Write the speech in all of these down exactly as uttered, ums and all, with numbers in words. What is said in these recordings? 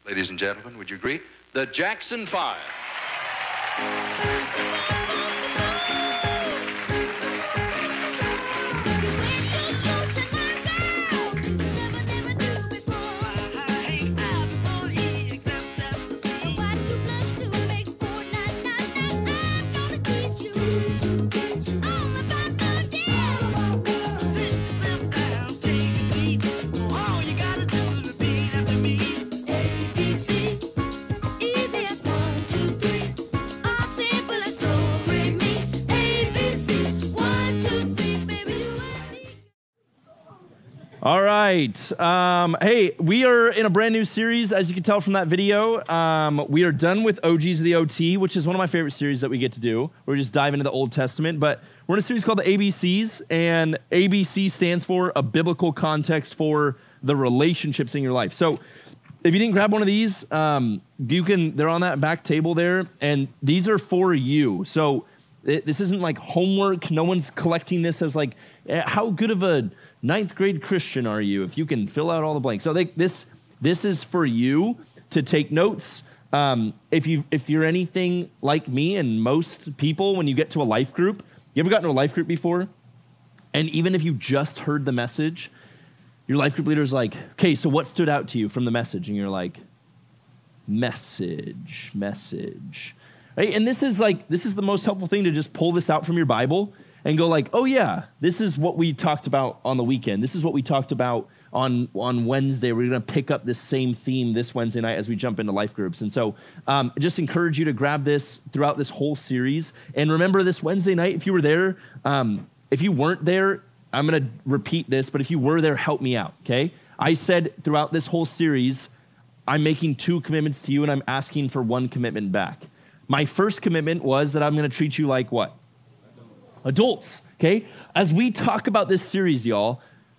Ladies and gentlemen, would you greet the Jackson Five? All right. Um, hey, we are in a brand new series, as you can tell from that video. Um, we are done with O Gs of the O T, which is one of my favorite series that we get to do. Where we just dive into the Old Testament. But we're in a series called the A B Cs, and A B C stands for a biblical context for the relationships in your life. So if you didn't grab one of these, um, you can. They're on that back table there, and these are for you. So it, this isn't like homework. No one's collecting this as like, how good of a ninth grade Christian are you if you can fill out all the blanks? So they, this this is for you to take notes. Um, if you if you're anything like me and most people, when you get to a life group, you ever gotten to a life group before? And even if you just heard the message, your life group leader is like, okay, so what stood out to you from the message? And you're like, message, message. Right? And this is like this is the most helpful thing, to just pull this out from your Bible and go like, oh yeah, this is what we talked about on the weekend. This is what we talked about on, on Wednesday. We're gonna pick up this same theme this Wednesday night as we jump into life groups. And so um, I just encourage you to grab this throughout this whole series. And remember, this Wednesday night, if you were there, um, if you weren't there, I'm gonna repeat this, but if you were there, help me out, okay? I said throughout this whole series, I'm making two commitments to you and I'm asking for one commitment back. My first commitment was that I'm gonna treat you like what? Adults, okay? As we talk about this series, y'all,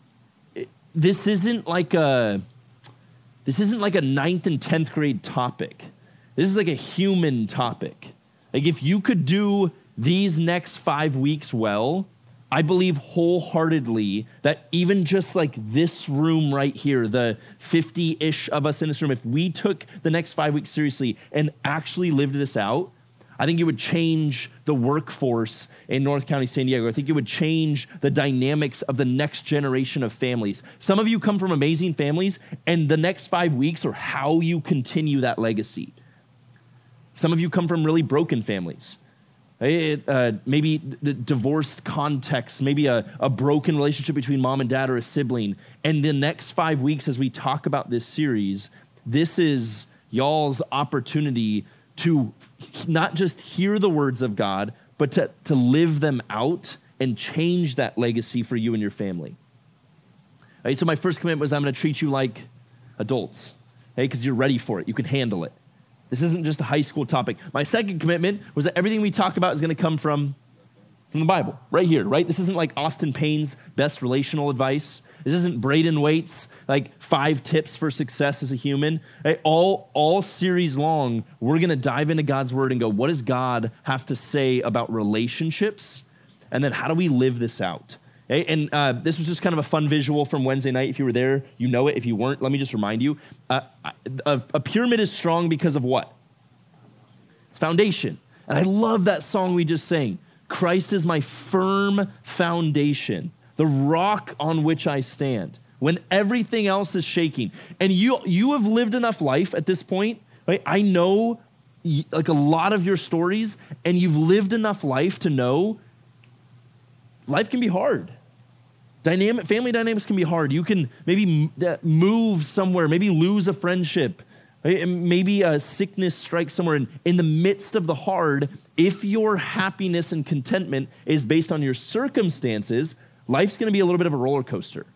this isn't like a this isn't like a ninth and tenth grade topic. This is like a human topic. Like if you could do these next five weeks well, I believe wholeheartedly that even just like this room right here, the fifty-ish of us in this room, if we took the next five weeks seriously and actually lived this out, I think it would change the workforce in North County, San Diego. I think it would change the dynamics of the next generation of families. Some of you come from amazing families, and the next five weeks are how you continue that legacy. Some of you come from really broken families. It, uh, maybe d- divorced contexts, maybe a, a broken relationship between mom and dad or a sibling. And the next five weeks as we talk about this series, this is y'all's opportunity to not just hear the words of God, but to, to live them out and change that legacy for you and your family. All right, so my first commitment was I'm going to treat you like adults, okay, because you're ready for it. You can handle it. This isn't just a high school topic. My second commitment was that everything we talk about is going to come from, from the Bible, right here, right? This isn't like Austin Payne's best relational advice. This isn't Braden Waite's like five tips for success as a human. Right? All, all series long, we're going to dive into God's word and go, what does God have to say about relationships? And then how do we live this out? Okay? And uh, this was just kind of a fun visual from Wednesday night. If you were there, you know it. If you weren't, let me just remind you. Uh, a, a pyramid is strong because of what? It's foundation. And I love that song we just sang. Christ is my firm foundation, the rock on which I stand when everything else is shaking. And you you have lived enough life at this point, right? I know like a lot of your stories, and you've lived enough life to know life can be hard. Dynamic family dynamics can be hard. You can maybe move somewhere, maybe lose a friendship, right? Maybe a sickness strikes somewhere. And in the midst of the hard, if your happiness and contentment is based on your circumstances, life's going to be a little bit of a roller coaster.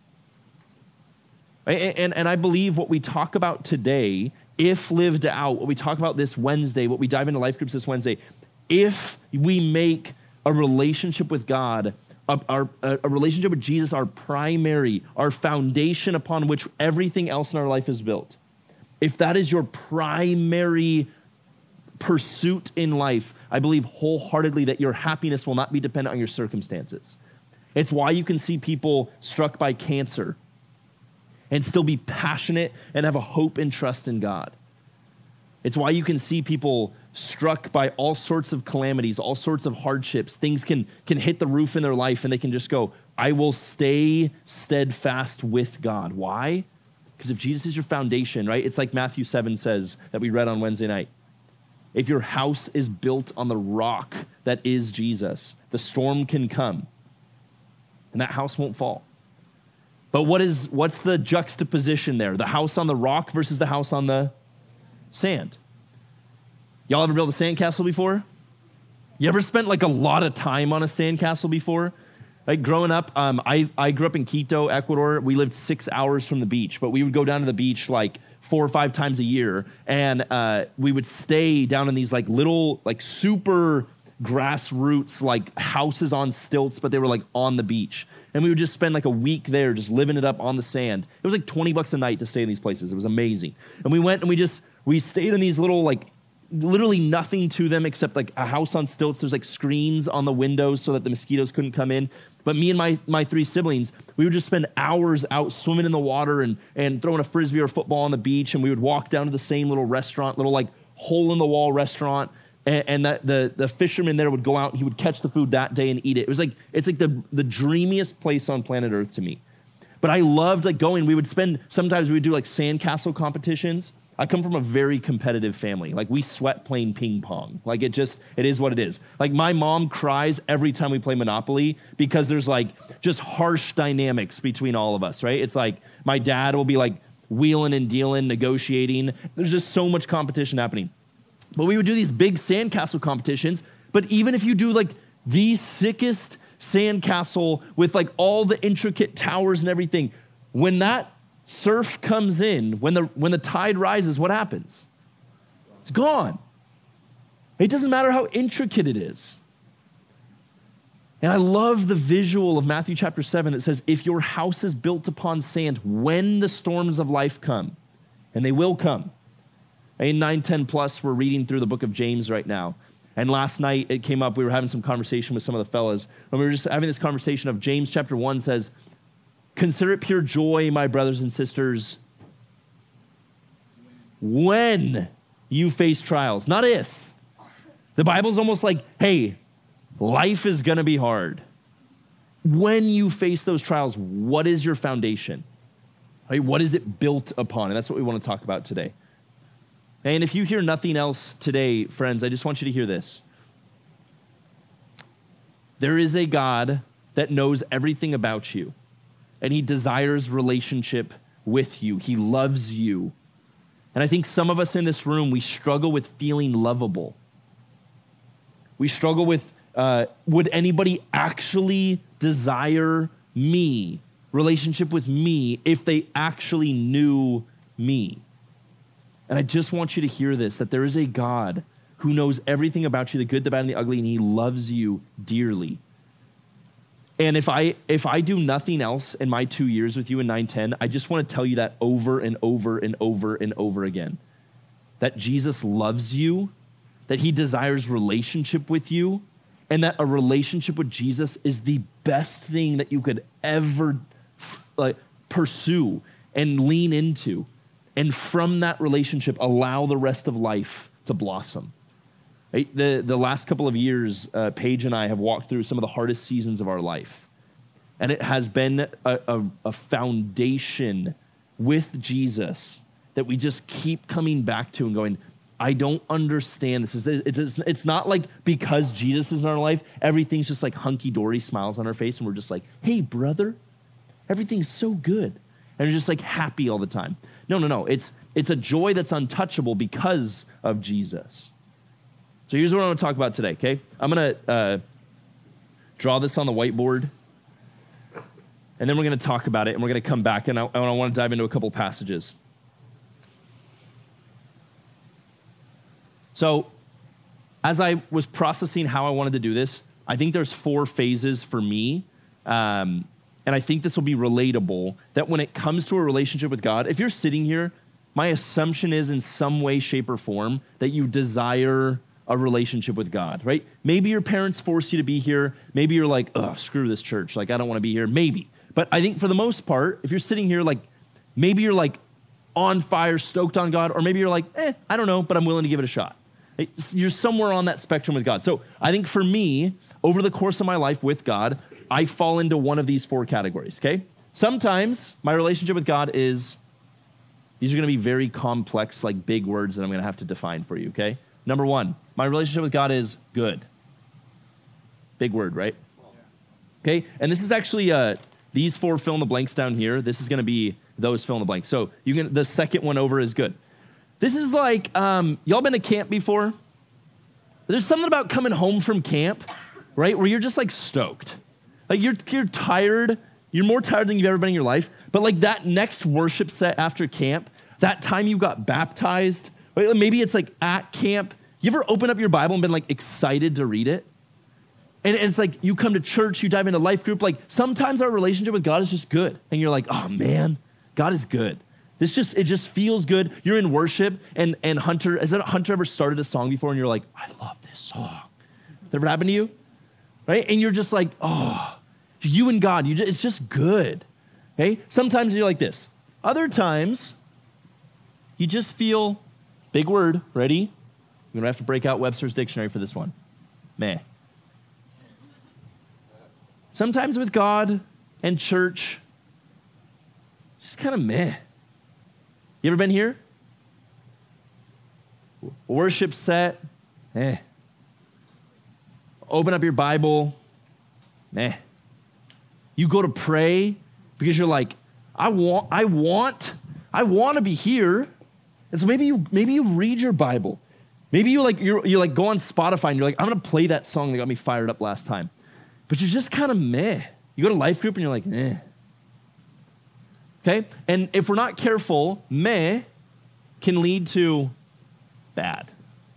Right? And, and I believe what we talk about today, if lived out, what we talk about this Wednesday, what we dive into life groups this Wednesday, if we make a relationship with God, a, our, a relationship with Jesus, our primary, our foundation upon which everything else in our life is built, if that is your primary pursuit in life, I believe wholeheartedly that your happiness will not be dependent on your circumstances. It's why you can see people struck by cancer and still be passionate and have a hope and trust in God. It's why you can see people struck by all sorts of calamities, all sorts of hardships. Things can, can hit the roof in their life and they can just go, I will stay steadfast with God. Why? Because if Jesus is your foundation, right? It's like Matthew seven says that we read on Wednesday night. If your house is built on the rock that is Jesus, the storm can come and that house won't fall. But what is what's the juxtaposition there? The house on the rock versus the house on the sand. Y'all ever built a sandcastle before? You ever spent like a lot of time on a sandcastle before? Like growing up, um, I, I grew up in Quito, Ecuador. We lived six hours from the beach, but we would go down to the beach like four or five times a year. And uh, we would stay down in these like little, like super grassroots, like houses on stilts, but they were like on the beach. And we would just spend like a week there just living it up on the sand. It was like twenty bucks a night to stay in these places. It was amazing. And we went and we just, we stayed in these little like, literally nothing to them except like a house on stilts. There's like screens on the windows so that the mosquitoes couldn't come in. But me and my my three siblings, we would just spend hours out swimming in the water and, and throwing a frisbee or football on the beach. And we would walk down to the same little restaurant, little like hole in the wall restaurant. And, and that the, the fisherman there would go out and he would catch the food that day and eat it. It was like, it's like the, the dreamiest place on planet Earth to me. But I loved like going, we would spend, sometimes we would do like sandcastle competitions. I come from a very competitive family. Like we sweat playing ping pong. Like it just, it is what it is. Like my mom cries every time we play Monopoly because there's like just harsh dynamics between all of us, right? It's like my dad will be like wheeling and dealing, negotiating. There's just so much competition happening. But we would do these big sandcastle competitions. But even if you do like the sickest sandcastle with like all the intricate towers and everything, when that surf comes in, when the when the tide rises, what happens? It's gone. It doesn't matter how intricate it is. And I love the visual of Matthew chapter seven that says, if your house is built upon sand, when the storms of life come, and they will come. In NineTen Plus, we're reading through the book of James right now. And last night it came up, we were having some conversation with some of the fellas, and we were just having this conversation of James chapter one says, consider it pure joy, my brothers and sisters, when you face trials, not if. The Bible's almost like, hey, life is going to be hard. When you face those trials, what is your foundation? Right? What is it built upon? And that's what we want to talk about today. And if you hear nothing else today, friends, I just want you to hear this. There is a God that knows everything about you. And he desires relationship with you. He loves you. And I think some of us in this room, we struggle with feeling lovable. We struggle with, uh, would anybody actually desire me, relationship with me, if they actually knew me? And I just want you to hear this, that there is a God who knows everything about you, the good, the bad, and the ugly, and he loves you dearly. And if I if I do nothing else in my two years with you in NineTen, I just want to tell you that over and over and over and over again. That Jesus loves you, that he desires relationship with you, and that a relationship with Jesus is the best thing that you could ever like, pursue and lean into. And from that relationship, allow the rest of life to blossom. Right? The, the last couple of years, uh, Paige and I have walked through some of the hardest seasons of our life. And it has been a, a, a foundation with Jesus that we just keep coming back to and going, I don't understand this. It's, it's not like because Jesus is in our life, everything's just like hunky-dory smiles on our face. And we're just like, hey, brother, everything's so good. And we're just like happy all the time. No, no, no. It's, it's a joy that's untouchable because of Jesus. So here's what I want to talk about today, okay? I'm going to uh, draw this on the whiteboard, and then we're going to talk about it, and we're going to come back, and I, and I want to dive into a couple passages. So as I was processing how I wanted to do this, I think there's four phases for me, um, and I think this will be relatable, that when it comes to a relationship with God, if you're sitting here, my assumption is in some way, shape, or form that you desire a relationship with God, right? Maybe your parents forced you to be here. Maybe you're like, oh, screw this church. Like, I don't want to be here. Maybe. But I think for the most part, if you're sitting here, like, maybe you're like, on fire, stoked on God, or maybe you're like, eh, I don't know, but I'm willing to give it a shot. You're somewhere on that spectrum with God. So I think for me, over the course of my life with God, I fall into one of these four categories, okay? Sometimes my relationship with God is, these are gonna be very complex, like big words that I'm gonna have to define for you, okay? Number one, my relationship with God is good. Big word, right? Okay, and this is actually, uh, these four fill in the blanks down here. This is gonna be those fill in the blanks. So you can, the second one over is good. This is like, um, y'all been to camp before? There's something about coming home from camp, right? Where you're just like stoked. Like you're, you're tired. You're more tired than you've ever been in your life. But like that next worship set after camp, that time you got baptized, right? Maybe it's like at camp. You ever open up your Bible and been like excited to read it? And it's like you come to church, you dive into life group. Like sometimes our relationship with God is just good. And you're like, oh man, God is good. This just, it just feels good. You're in worship and, and Hunter, has that Hunter ever started a song before and you're like, I love this song. That ever happened to you? Right? And you're just like, oh, you and God, you just, it's just good. Okay? Sometimes you're like this. Other times, you just feel, big word, ready? You're gonna have to break out Webster's dictionary for this one. Meh. Sometimes with God and church, just kind of meh. You ever been here? Worship set, eh. Open up your Bible, eh. You go to pray because you're like, I want, I want, I want to be here. And so maybe you, maybe you read your Bible. Maybe you like, you're, you like go on Spotify and you're like, I'm gonna play that song that got me fired up last time. But you're just kind of meh. You go to life group and you're like, eh. Okay? And if we're not careful, meh can lead to bad.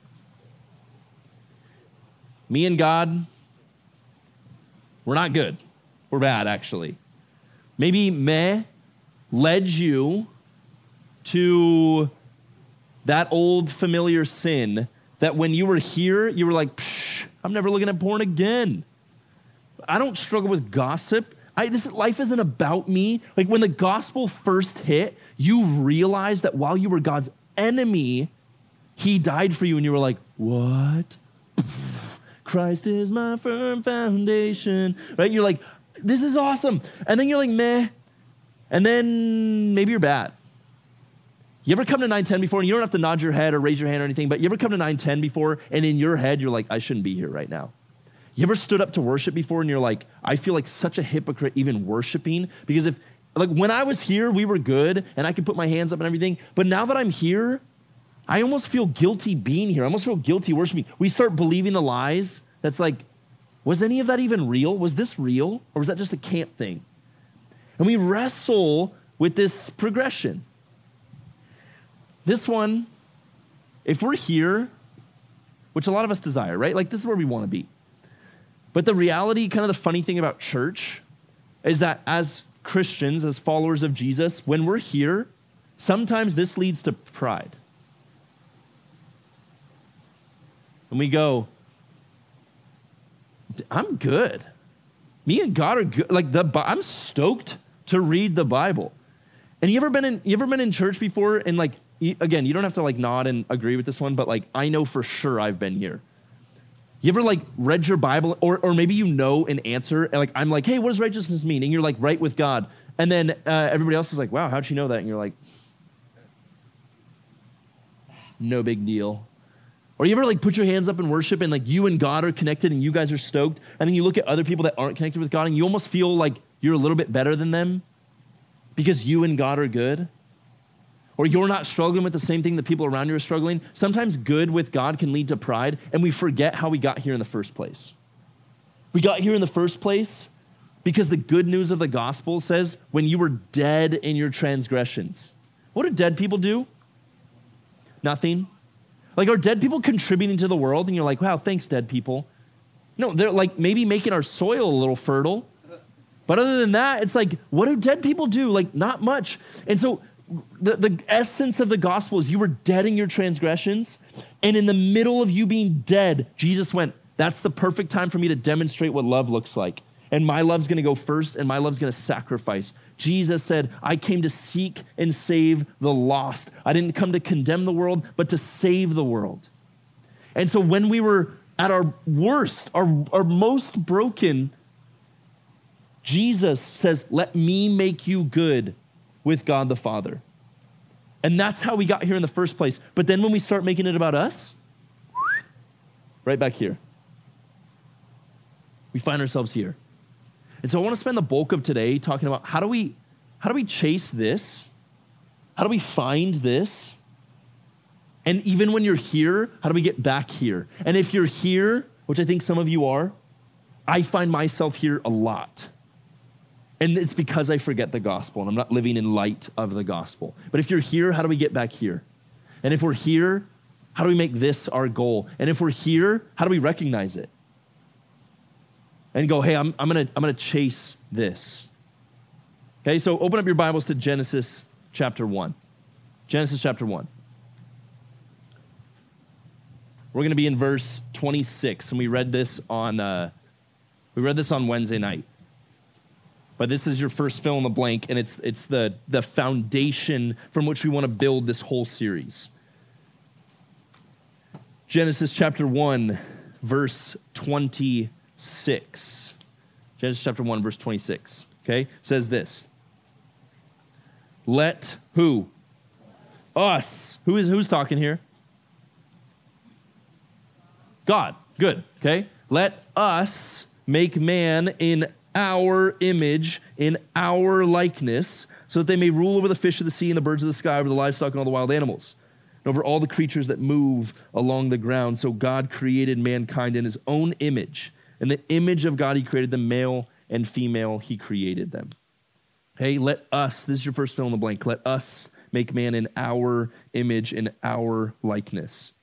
Me and God, we're not good. We're bad, actually. Maybe meh led you to that old familiar sin that when you were here, you were like, psh, I'm never looking at porn again. I don't struggle with gossip. I, this life isn't about me. Like when the gospel first hit, you realized that while you were God's enemy, he died for you and you were like, what? Christ is my firm foundation, right? You're like, this is awesome. And then you're like, meh. And then maybe you're bad. You ever come to nine ten before and you don't have to nod your head or raise your hand or anything, but you ever come to nine ten before and in your head, you're like, I shouldn't be here right now. You ever stood up to worship before and you're like, I feel like such a hypocrite even worshiping because if, like when I was here, we were good and I could put my hands up and everything. But now that I'm here, I almost feel guilty being here. I almost feel guilty worshiping. We start believing the lies. That's like, was any of that even real? Was this real? Or was that just a camp thing? And we wrestle with this progression. This one, if we're here, which a lot of us desire, right? Like this is where we want to be. But the reality, kind of the funny thing about church is that as Christians, as followers of Jesus, when we're here, sometimes this leads to pride. And we go, I'm good. Me and God are good. Like the, I'm stoked to read the Bible. And you ever been in, you ever been in church before? And like, again, you don't have to like nod and agree with this one, but like, I know for sure I've been here. You ever like read your Bible or, or maybe you know an answer and like, I'm like, hey, what does righteousness mean? And you're like right with God. And then uh, everybody else is like, wow, how'd you know that? And you're like, no big deal. Or you ever like put your hands up in worship and like you and God are connected and you guys are stoked. And then you look at other people that aren't connected with God and you almost feel like you're a little bit better than them because you and God are good. Or you're not struggling with the same thing that people around you are struggling. Sometimes good with God can lead to pride, and we forget how we got here in the first place. We got here in the first place because the good news of the gospel says when you were dead in your transgressions. What do dead people do? Nothing. Like, are dead people contributing to the world? And you're like, wow, thanks, dead people. No, they're like maybe making our soil a little fertile. But other than that, it's like, what do dead people do? Like, not much. And so The, the essence of the gospel is you were dead in your transgressions, and in the middle of you being dead, Jesus went, that's the perfect time for me to demonstrate what love looks like. And my love's gonna go first, and my love's gonna sacrifice Jesus said, I came to seek and save the lost. I didn't come to condemn the world, but to save the world. And so when we were at our worst, our, our most broken, Jesus says, let me make you good with God the Father. And that's how we got here in the first place. But then when we start making it about us, right back here, we find ourselves here. And so I want to spend the bulk of today talking about how do we, how do we chase this? How do we find this? And even when you're here, how do we get back here? And if you're here, which I think some of you are, I find myself here a lot. And it's because I forget the gospel and I'm not living in light of the gospel. But if you're here, how do we get back here? And if we're here, how do we make this our goal? And if we're here, how do we recognize it? And go, hey, I'm, I'm gonna, I'm gonna chase this. Okay, so open up your Bibles to Genesis chapter one. Genesis chapter one. We're gonna be in verse twenty-six, and we read this on uh, we read this on Wednesday night. But this is your first fill in the blank, and it's it's the, the foundation from which we want to build this whole series. Genesis chapter one, verse twenty-six. Genesis chapter one, verse twenty-six, okay? Says this. Let who? Us. Who is who's talking here? God. Good, okay? Let us make man in our image, in our likeness, so that they may rule over the fish of the sea and the birds of the sky, over the livestock and all the wild animals, and over all the creatures that move along the ground. So God created mankind in his own image. In the image of God, he created them, male and female, he created them. Hey, let us, this is your first fill in the blank, let us make man in our image, in our likeness.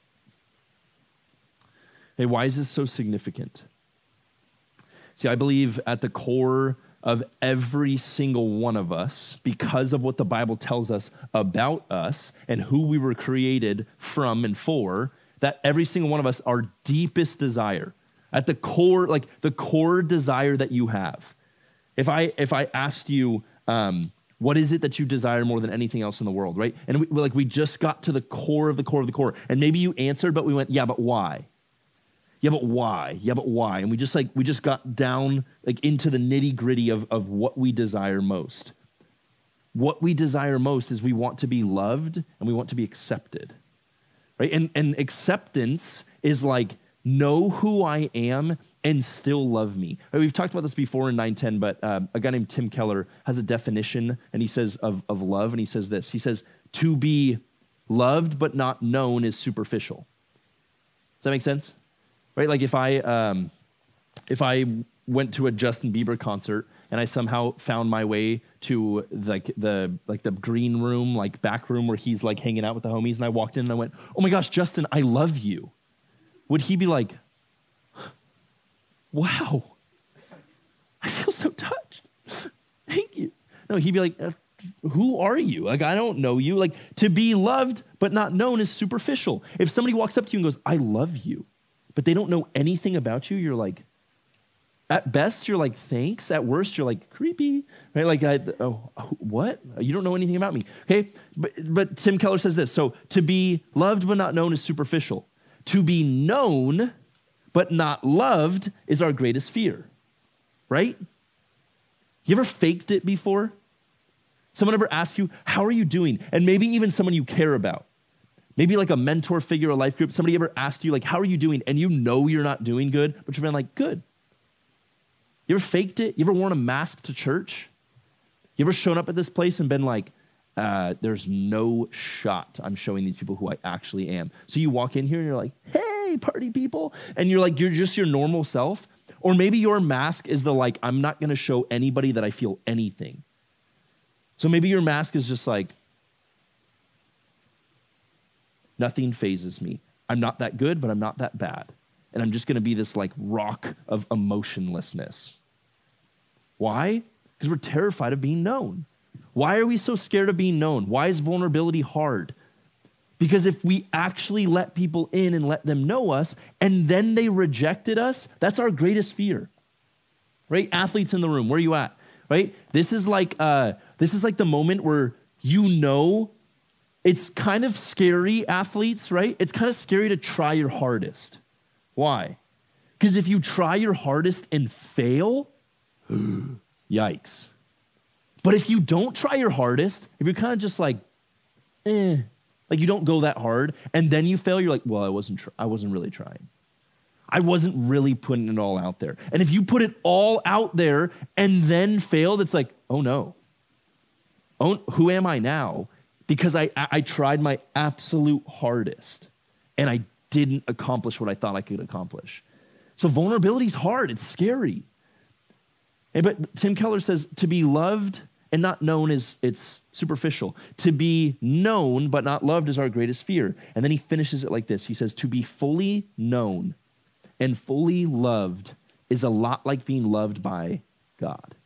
Hey, why is this so significant? See, I believe at the core of every single one of us, because of what the Bible tells us about us and who we were created from and for, that every single one of us, our deepest desire, at the core, like the core desire that you have. If I if I asked you, um, what is it that you desire more than anything else in the world, right? And we, like we just got to the core of the core of the core, and maybe you answered, but we went, yeah, but why? Yeah, but why? Yeah, but why? And we just like, we just got down like into the nitty gritty of, of what we desire most. What we desire most is we want to be loved and we want to be accepted, right? And, and acceptance is like, know who I am and still love me. Right, we've talked about this before in nine ten, but uh, a guy named Tim Keller has a definition and he says of, of love, and he says this, he says, to be loved but not known is superficial. Does that make sense? Right, like if I um, if I went to a Justin Bieber concert and I somehow found my way to like the like the green room, like back room where he's like hanging out with the homies, and I walked in and I went, "Oh my gosh, Justin, I love you," would he be like, "Wow, I feel so touched. Thank you"? No, he'd be like, "Who are you? Like I don't know you." Like to be loved but not known is superficial. If somebody walks up to you and goes, "I love you," but they don't know anything about you, you're like, at best, you're like, thanks. At worst, you're like, creepy, right? Like, I, oh, what? You don't know anything about me, okay? But, but Tim Keller says this, so to be loved but not known is superficial. To be known but not loved is our greatest fear, right? You ever faked it before? Someone ever asked you, how are you doing? And maybe even someone you care about. Maybe like a mentor figure, a life group, somebody ever asked you, like, how are you doing? And you know you're not doing good, but you've been like, good. You ever faked it? You ever worn a mask to church? You ever shown up at this place and been like, uh, there's no shot I'm showing these people who I actually am. So you walk in here and you're like, hey, party people. And you're like, you're just your normal self. Or maybe your mask is the like, I'm not going to show anybody that I feel anything. So maybe your mask is just like, nothing phases me. I'm not that good, but I'm not that bad. And I'm just going to be this like rock of emotionlessness. Why? Because we're terrified of being known. Why are we so scared of being known? Why is vulnerability hard? Because if we actually let people in and let them know us, and then they rejected us, that's our greatest fear. Right? Athletes in the room, where are you at? right? This is like uh, this is like the moment where you know it's kind of scary, athletes, right? It's kind of scary to try your hardest. Why? Because if you try your hardest and fail, yikes. But if you don't try your hardest, if you're kind of just like, eh, like you don't go that hard, and then you fail, you're like, well, I wasn't, tr- I wasn't really trying. I wasn't really putting it all out there. And if you put it all out there and then failed, it's like, oh no. Oh, who am I now? Because I, I tried my absolute hardest and I didn't accomplish what I thought I could accomplish. So vulnerability is hard. It's scary. And, but Tim Keller says to be loved and not known is it's superficial. To be known but not loved is our greatest fear. And then he finishes it like this. He says to be fully known and fully loved is a lot like being loved by God.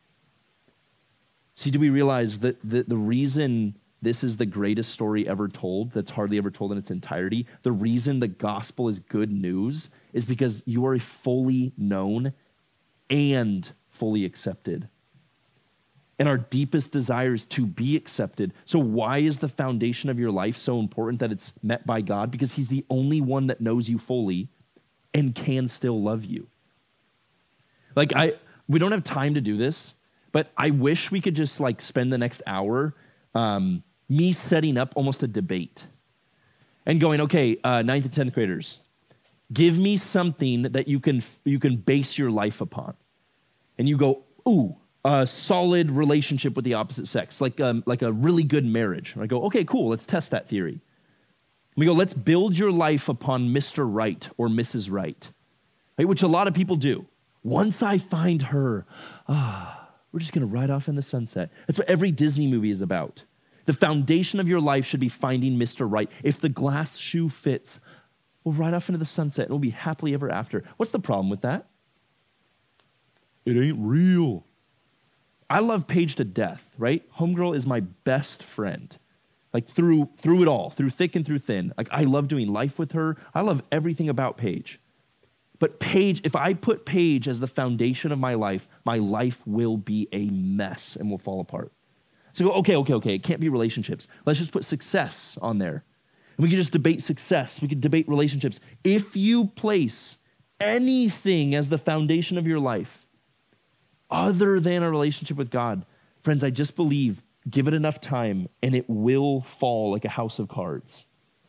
See, do we realize that the, the reason this is the greatest story ever told, that's hardly ever told in its entirety, the reason the gospel is good news is because you are fully known and fully accepted. And our deepest desire is to be accepted. So why is the foundation of your life so important that it's met by God? Because he's the only one that knows you fully and can still love you. Like I, we don't have time to do this, but I wish we could just like spend the next hour um, me setting up almost a debate and going, okay, uh, ninth and tenth graders, give me something that you can you can base your life upon. And you go, ooh, a solid relationship with the opposite sex, like um, like a really good marriage. And I go, okay, cool, let's test that theory. We go, let's build your life upon Mister Right or Missus Right, right? Which a lot of people do. Once I find her, ah, we're just gonna ride off in the sunset. That's what every Disney movie is about. The foundation of your life should be finding Mister Right. If the glass shoe fits, we'll ride off into the sunset and we'll be happily ever after. What's the problem with that? It ain't real. I love Paige to death, right? Homegirl is my best friend. Like through through it all, through thick and through thin. Like I love doing life with her. I love everything about Paige. But Paige, if I put Paige as the foundation of my life, my life will be a mess and will fall apart. So go, okay, okay, okay, it can't be relationships. Let's just put success on there. And we can just debate success. We can debate relationships. If you place anything as the foundation of your life, other than a relationship with God, friends, I just believe, give it enough time and it will fall like a house of cards.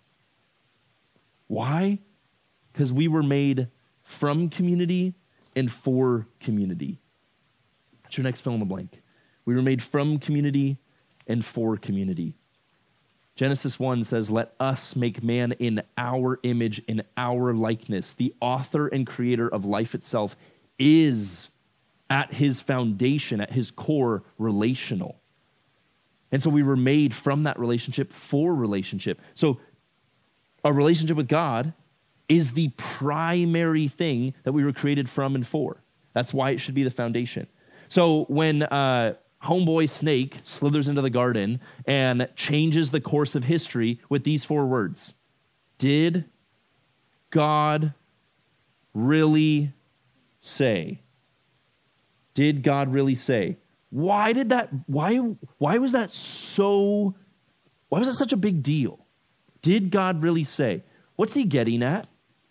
Why? Because we were made from community and for community. That's your next fill in the blank. We were made from community and for community. Genesis one says, let us make man in our image, in our likeness. The author and creator of life itself is at his foundation, at his core, relational. And so we were made from that relationship for relationship. So a relationship with God is the primary thing that we were created from and for. That's why it should be the foundation. So when uh, homeboy Snake slithers into the garden and changes the course of history with these four words, did God really say? Did God really say? Why did that, why, why was that so, why was that such a big deal? Did God really say? What's he getting at?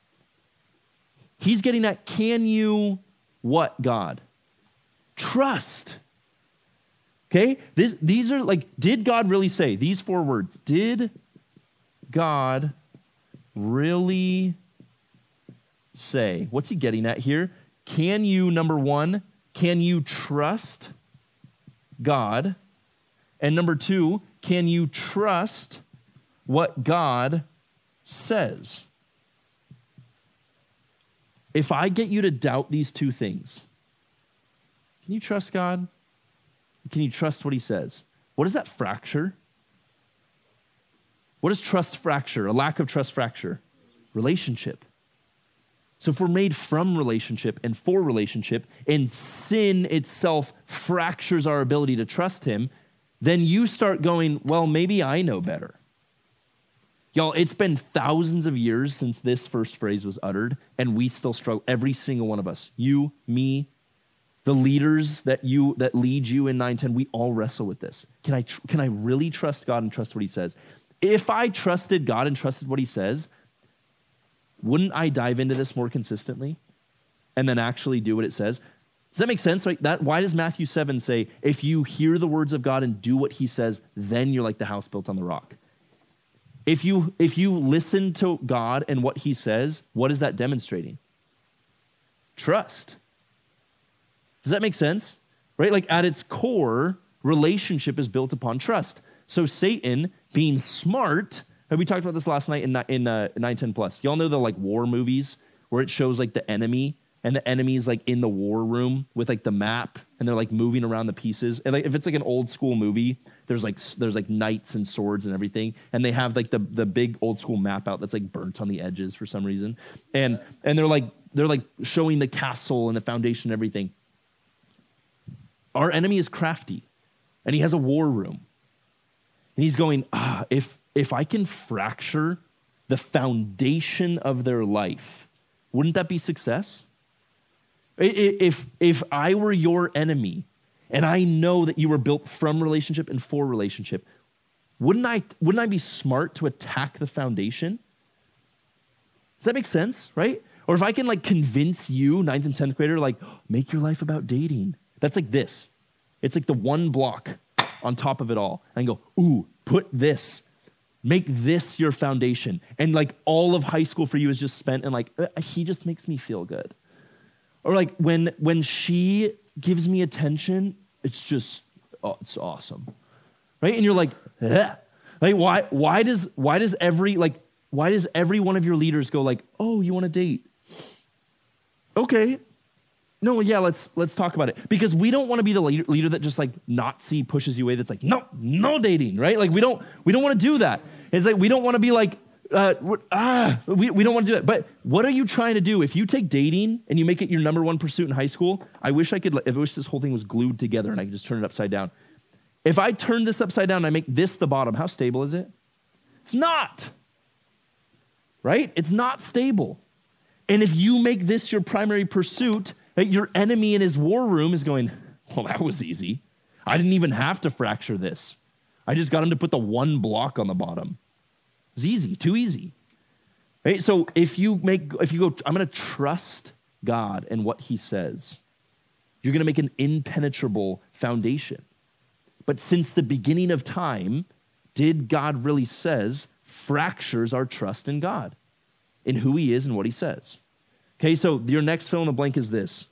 He's getting at, can you what, God? Trust. Okay? This, these are like, did God really say? These four words. Did God really say? What's he getting at here? Can you, number one, can you trust God? And number two, can you trust what God says? If I get you to doubt these two things, can you trust God? Can you trust what he says? What does that fracture? What does trust fracture? A lack of trust fracture? Relationship. So if we're made from relationship and for relationship, and sin itself fractures our ability to trust him, then you start going, well, maybe I know better. Y'all, it's been thousands of years since this first phrase was uttered, and we still struggle, every single one of us. You, me, the leaders that you that lead you in nine ten, we all wrestle with this. Can I tr- can I really trust God and trust what he says? If I trusted God and trusted what he says, wouldn't I dive into this more consistently and then actually do what it says? Does that make sense? Like that, why does Matthew seven say, if you hear the words of God and do what he says, then you're like the house built on the rock? If you if you listen to God and what he says, what is that demonstrating? Trust. Does that make sense? Right? Like at its core, relationship is built upon trust. So Satan, being smart, we talked about this last night in in uh, nine ten plus. Y'all know the like war movies where it shows like the enemy, and the enemy's like in the war room with like the map, and they're like moving around the pieces. And like if it's like an old school movie, there's like there's like knights and swords and everything, and they have like the the big old school map out that's like burnt on the edges for some reason, and and they're like they're like showing the castle and the foundation and everything. Our enemy is crafty, and he has a war room. And he's going, ah, if, if I can fracture the foundation of their life, wouldn't that be success? If, if I were your enemy, and I know that you were built from relationship and for relationship, wouldn't I, wouldn't I be smart to attack the foundation? Does that make sense, right? Or if I can like convince you, ninth and tenth grader, like, make your life about dating. That's like this. It's like the one block on top of it all, and go, ooh, put this, make this your foundation. And like all of high school for you is just spent in like, uh, he just makes me feel good. Or like when when she gives me attention, it's just, oh, it's awesome. Right? And you're like, eh. Like why why does why does every like why does every one of your leaders go like, oh, you want to date? Okay. No, yeah, let's let's talk about it. Because we don't want to be the leader, leader that just like Nazi pushes you away. That's like, no, no dating, right? Like we don't we don't want to do that. It's like we don't want to be like, uh, ah, we, we don't want to do that. But what are you trying to do? If you take dating and you make it your number one pursuit in high school, I wish I could, I wish this whole thing was glued together and I could just turn it upside down. If I turn this upside down and I make this the bottom, how stable is it? It's not, right? It's not stable. And if you make this your primary pursuit, your enemy in his war room is going, well, that was easy. I didn't even have to fracture this. I just got him to put the one block on the bottom. It was easy, too easy. Right? So if you make, if you go, I'm going to trust God and what he says, you're going to make an impenetrable foundation. But since the beginning of time, did God really says fractures our trust in God, in who he is and what he says. Okay, so your next fill in the blank is this.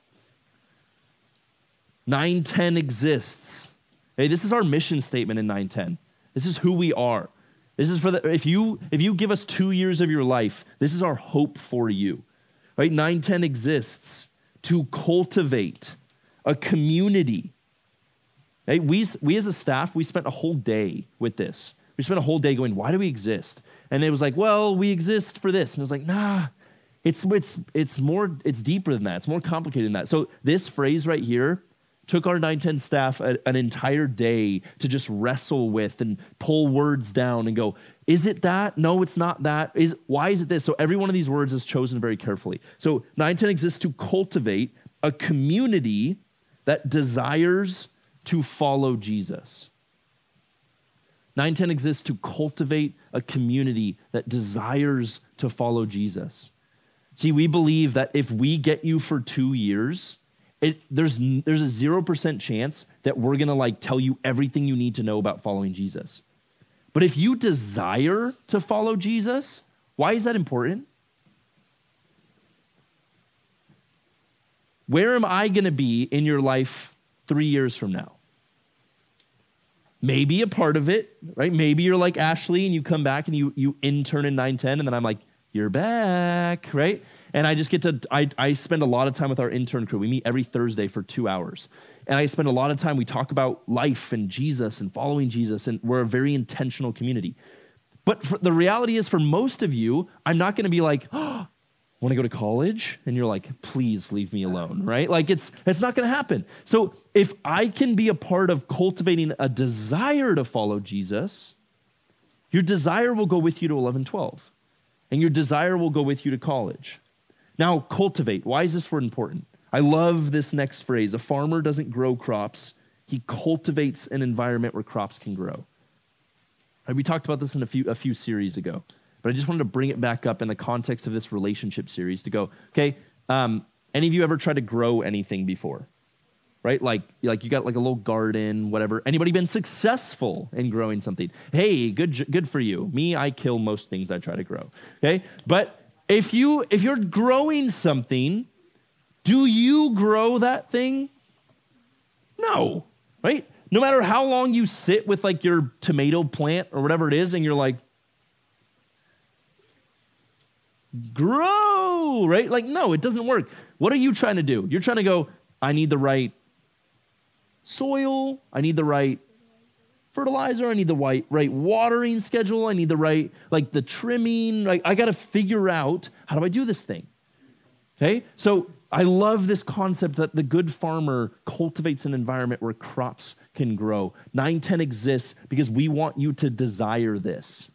nine ten exists. Hey, this is our mission statement in nine ten. This is who we are. This is for the, if you if you give us two years of your life, this is our hope for you. Right? nine ten exists to cultivate a community. Hey, we, we as a staff, we spent a whole day with this. We spent a whole day going, why do we exist? And it was like, well, we exist for this. And it was like, nah. It's it's it's more it's deeper than that. It's more complicated than that. So this phrase right here took our nine ten staff a, an entire day to just wrestle with and pull words down and go, is it that? No, it's not that. Is why is it this? So every one of these words is chosen very carefully. So nine ten exists to cultivate a community that desires to follow Jesus. nine ten exists to cultivate a community that desires to follow Jesus. See, we believe that if we get you for two years, it, there's there's a zero percent chance that we're gonna like tell you everything you need to know about following Jesus. But if you desire to follow Jesus, why is that important? Where am I gonna be in your life three years from now? Maybe a part of it, right? Maybe you're like Ashley and you come back and you you intern in nine ten and then I'm like, you're back, right? And I just get to, I, I spend a lot of time with our intern crew. We meet every Thursday for two hours. And I spend a lot of time, we talk about life and Jesus and following Jesus, and we're a very intentional community. But for, the reality is for most of you, I'm not gonna be like, oh, want to go to college? And you're like, please leave me alone, right? Like it's, it's not gonna happen. So if I can be a part of cultivating a desire to follow Jesus, your desire will go with you to eleven twelve. And your desire will go with you to college. Now, cultivate. Why is this word important? I love this next phrase. A farmer doesn't grow crops. He cultivates an environment where crops can grow. Right, we talked about this in a few, a few series ago, but I just wanted to bring it back up in the context of this relationship series to go, okay, um, any of you ever tried to grow anything before? Right? Like, like you got like a little garden, whatever. Anybody been successful in growing something? Hey, good, good for you. Me, I kill most things I try to grow. Okay. But if you, if you're growing something, do you grow that thing? No, right? No matter how long you sit with like your tomato plant or whatever it is, and you're like, grow, right? Like, no, it doesn't work. What are you trying to do? You're trying to go, I need the right soil, I need the right fertilizer, I need the right, right watering schedule, I need the right, like the trimming, like I got to figure out, how do I do this thing? Okay, so I love this concept that the good farmer cultivates an environment where crops can grow. nine ten exists because we want you to desire this.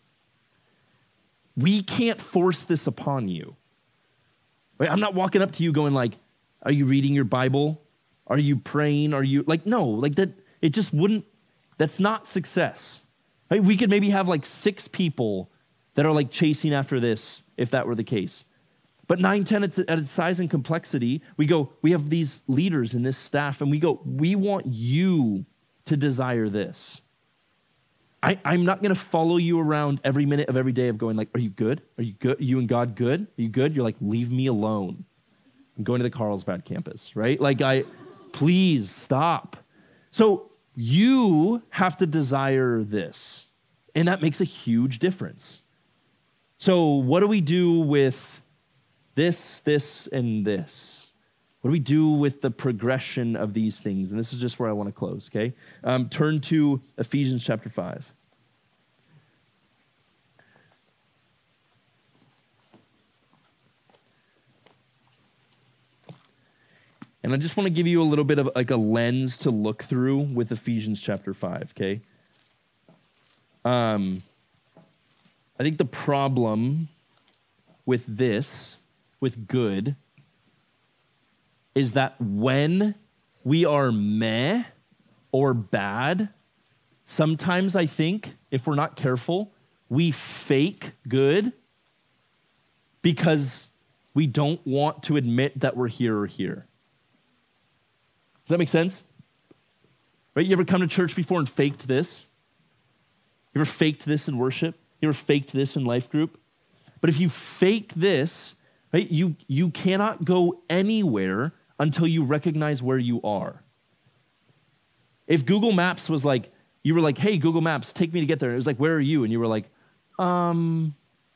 We can't force this upon you. Right? I'm not walking up to you going like, are you reading your Bible? Are you praying? Are you like, no, like that, it just wouldn't, that's not success. Right? We could maybe have like six people that are like chasing after this if that were the case. But nine ten, it's at its size and complexity, we go, we have these leaders in this staff, and we go, we want you to desire this. I, I'm not going to follow you around every minute of every day of going like, are you good? Are you good? Are you and God good? Are you good? You're like, leave me alone. I'm going to the Carlsbad campus, right? Like I, please stop. So you have to desire this, and that makes a huge difference. So what do we do with this, this, and this? What do we do with the progression of these things? And this is just where I want to close, okay? Um, turn to Ephesians chapter five. And I just want to give you a little bit of like a lens to look through with Ephesians chapter five, okay? Um, I think the problem with this, with good, is that when we are meh or bad, sometimes I think, if we're not careful, we fake good because we don't want to admit that we're here or here. Does that make sense? Right? You ever come to church before and faked this? You ever faked this in worship? You ever faked this in life group? But if you fake this, right, you, you cannot go anywhere until you recognize where you are. If Google Maps was like, you were like, hey, Google Maps, take me to get there. It was like, where are you? And you were like, um,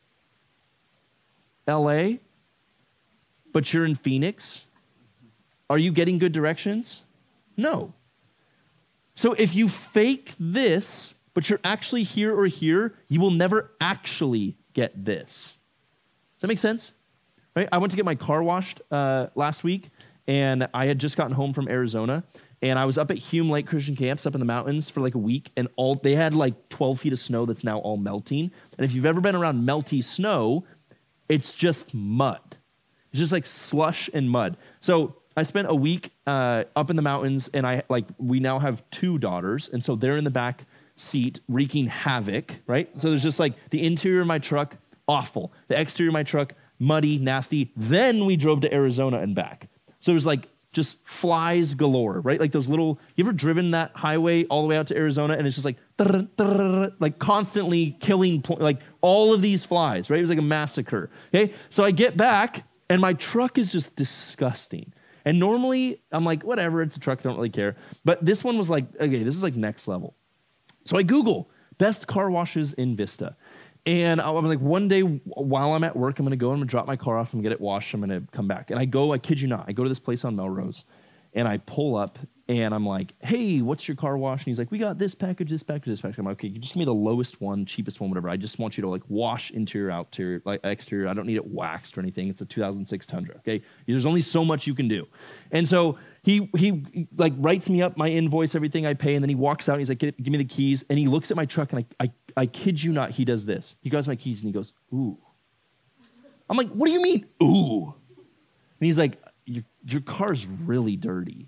L A? But you're in Phoenix? Are you getting good directions? No. So if you fake this, but you're actually here or here, you will never actually get this. Does that make sense? Right? I went to get my car washed uh, last week, and I had just gotten home from Arizona, and I was up at Hume Lake Christian Camps up in the mountains for like a week, and all they had like twelve feet of snow that's now all melting. And if you've ever been around melty snow, it's just mud. It's just like slush and mud. So I spent a week uh, up in the mountains, and I like we now have two daughters, and so they're in the back seat wreaking havoc, right? So there's just like the interior of my truck, awful. The exterior of my truck, muddy, nasty. Then we drove to Arizona and back. So it was like just flies galore, right? Like those little, you ever driven that highway all the way out to Arizona, and it's just like, like constantly killing, like all of these flies, right? It was like a massacre, okay? So I get back, and my truck is just disgusting. And normally, I'm like, whatever, it's a truck, I don't really care. But this one was like, okay, this is like next level. So I Google best car washes in Vista. And I was like, one day while I'm at work, I'm going to go, I'm going to drop my car off, I'm going to get it washed, I'm going to come back. And I go, I kid you not, I go to this place on Melrose, and I pull up, and I'm like, hey, what's your car wash? And he's like, we got this package, this package, this package. I'm like, okay, you just give me the lowest one, cheapest one, whatever. I just want you to like wash interior, exterior, like exterior. I don't need it waxed or anything. It's a two thousand six Tundra, okay? There's only so much you can do. And so he he like writes me up my invoice, everything I pay, and then he walks out, and he's like, give me the keys. And he looks at my truck, and I, I, I kid you not, he does this. He grabs my keys, and he goes, ooh. I'm like, what do you mean, ooh? And he's like, your, your car's really dirty.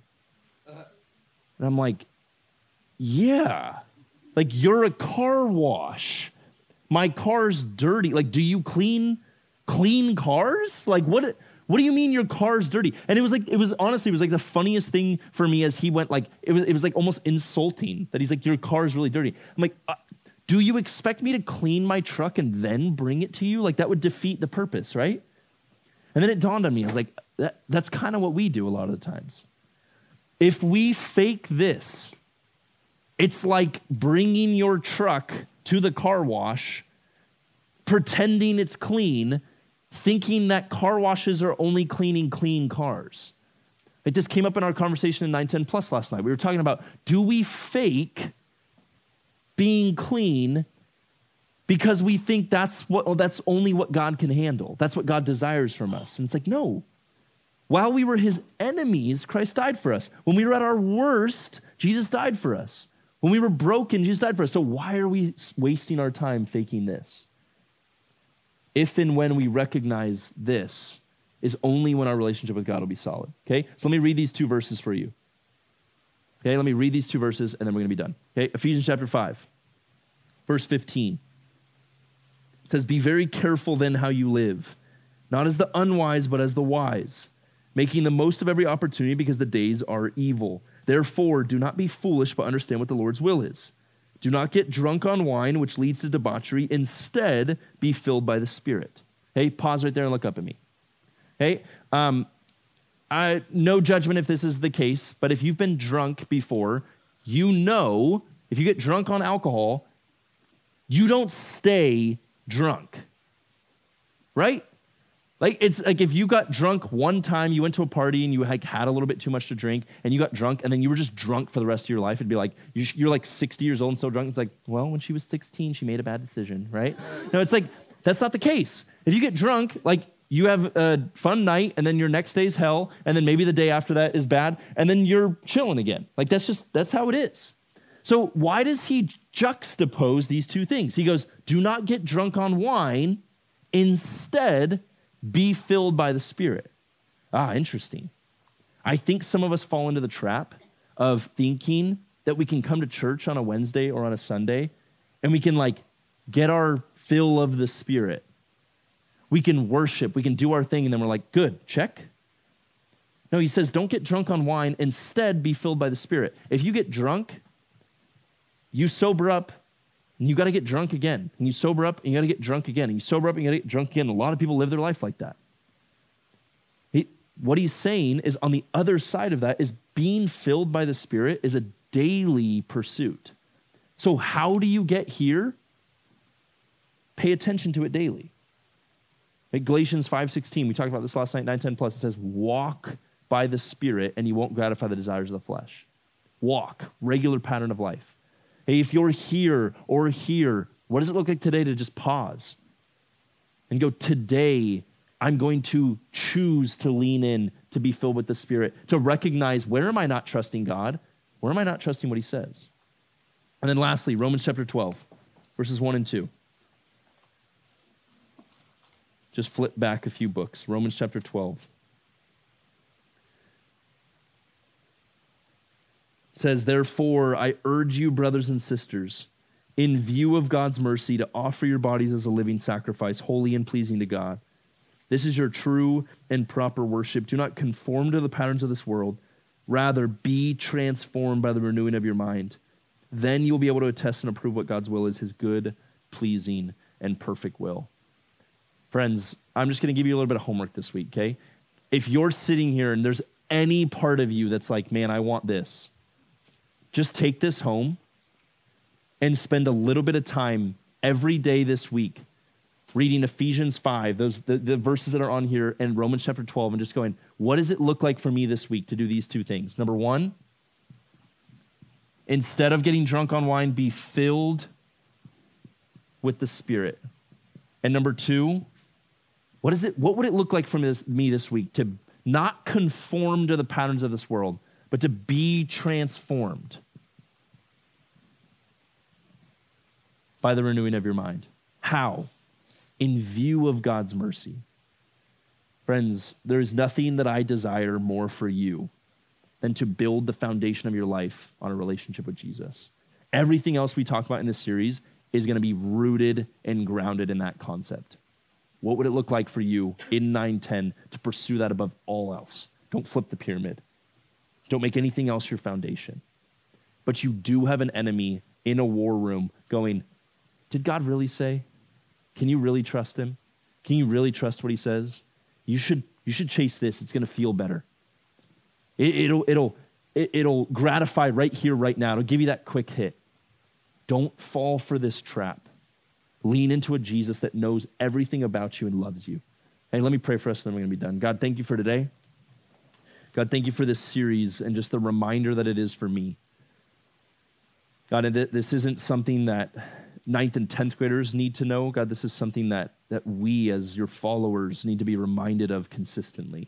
And I'm like, yeah, like you're a car wash. My car's dirty. Like, do you clean, clean cars? Like, what, what do you mean your car's dirty? And it was like, it was honestly, it was like the funniest thing for me as he went, like, it was, it was like almost insulting that he's like, your car's really dirty. I'm like, uh, do you expect me to clean my truck and then bring it to you? Like, that would defeat the purpose, right? And then it dawned on me. I was like, that, that's kind of what we do a lot of the times. If we fake this, it's like bringing your truck to the car wash, pretending it's clean, thinking that car washes are only cleaning clean cars. Like, this came up in our conversation in nine ten Plus last night. We were talking about, do we fake being clean because we think that's what oh, that's only what God can handle. That's what God desires from us. And it's like, no. While we were his enemies, Christ died for us. When we were at our worst, Jesus died for us. When we were broken, Jesus died for us. So why are we wasting our time faking this? If and when we recognize this is only when our relationship with God will be solid. Okay? So let me read these two verses for you. Okay, let me read these two verses and then we're going to be done. Okay, Ephesians chapter five, verse fifteen. It says, be very careful then how you live, not as the unwise, but as the wise, making the most of every opportunity because the days are evil. Therefore, do not be foolish, but understand what the Lord's will is. Do not get drunk on wine, which leads to debauchery. Instead, be filled by the Spirit. Hey, pause right there and look up at me. Hey, um, I, no judgment if this is the case, but if you've been drunk before, you know, if you get drunk on alcohol, you don't stay drunk, right? Like, it's like if you got drunk one time, you went to a party and you like had a little bit too much to drink and you got drunk and then you were just drunk for the rest of your life. It'd be like, you're like sixty years old and still drunk. It's like, well, when she was sixteen, she made a bad decision, right? No, it's like, that's not the case. If you get drunk, like you have a fun night and then your next day's hell and then maybe the day after that is bad and then you're chilling again. Like that's just, that's how it is. So why does he juxtapose these two things? He goes, do not get drunk on wine. Instead, be filled by the Spirit. Ah, interesting. I think some of us fall into the trap of thinking that we can come to church on a Wednesday or on a Sunday and we can like get our fill of the Spirit. We can worship, we can do our thing, and then we're like, good, check. No, he says, don't get drunk on wine. Instead, be filled by the Spirit. If you get drunk, you sober up, and you got to get drunk again. And you sober up, and you got to get drunk again. And you sober up, and you got to get drunk again. A lot of people live their life like that. He, what he's saying is on the other side of that is being filled by the Spirit is a daily pursuit. So how do you get here? Pay attention to it daily. Like Galatians five sixteen, we talked about this last night, nine ten Plus, it says, walk by the Spirit, and you won't gratify the desires of the flesh. Walk, regular pattern of life. Hey, if you're here or here, what does it look like today to just pause and go, today, I'm going to choose to lean in, to be filled with the Spirit, to recognize where am I not trusting God? Where am I not trusting what he says? And then lastly, Romans chapter twelve, verses one and two. Just flip back a few books. Romans chapter twelve. It says, therefore, I urge you, brothers and sisters, in view of God's mercy, to offer your bodies as a living sacrifice, holy and pleasing to God. This is your true and proper worship. Do not conform to the patterns of this world. Rather, be transformed by the renewing of your mind. Then you will be able to attest and approve what God's will is, his good, pleasing, and perfect will. Friends, I'm just going to give you a little bit of homework this week, okay? If you're sitting here and there's any part of you that's like, man, I want this, just take this home and spend a little bit of time every day this week reading Ephesians five, those the, the verses that are on here, and Romans chapter twelve, and just going, what does it look like for me this week to do these two things? Number one, instead of getting drunk on wine, be filled with the Spirit. And number two, what is it? What would it look like for this, me this week to not conform to the patterns of this world, but to be transformed by the renewing of your mind? How? In view of God's mercy. Friends, there is nothing that I desire more for you than to build the foundation of your life on a relationship with Jesus. Everything else we talk about in this series is going to be rooted and grounded in that concept. What would it look like for you in nine ten to pursue that above all else? Don't flip the pyramid. Don't make anything else your foundation. But you do have an enemy in a war room going, did God really say? Can you really trust him? Can you really trust what he says? You should, you should chase this. It's going to feel better. It, it'll, it'll, it, it'll gratify right here, right now. It'll give you that quick hit. Don't fall for this trap. Lean into a Jesus that knows everything about you and loves you. Hey, let me pray for us, and then we're going to be done. God, thank you for today. God, thank you for this series and just the reminder that it is for me. God, and th- this isn't something that ninth and tenth graders need to know. God, this is something that, that we as your followers need to be reminded of consistently.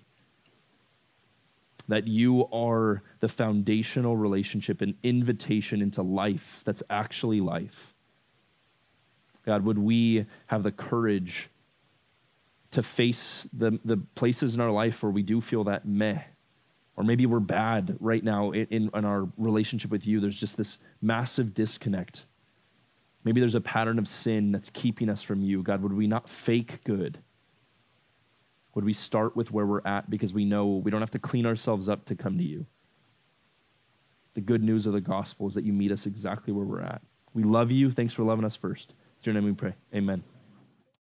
That you are the foundational relationship, an invitation into life that's actually life. God, would we have the courage to face the, the places in our life where we do feel that meh, or maybe we're bad right now in, in, in our relationship with you. There's just this massive disconnect. Maybe there's a pattern of sin that's keeping us from you. God, would we not fake good? Would we start with where we're at because we know we don't have to clean ourselves up to come to you? The good news of the gospel is that you meet us exactly where we're at. We love you. Thanks for loving us first. In your name we pray. Amen.